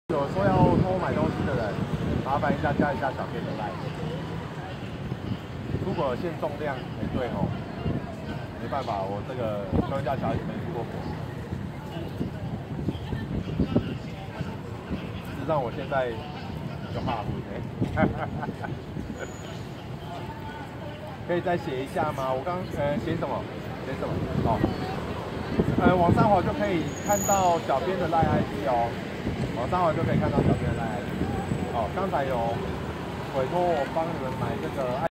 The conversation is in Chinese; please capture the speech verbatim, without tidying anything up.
有说要偷买东西的人，麻烦一下加一下小编的 line。出国限重量，哎、欸、对哦，没办法，我这个乡下小孩子没出过国。事实上，我现在就怕虎哎，可以再写一下吗？我刚呃写什么？写什么？哦，呃，往上滑就可以看到小编的 line I D 哦。往上滑就可以看到小编的 line I D。哦，刚才有委托我帮你们买这个。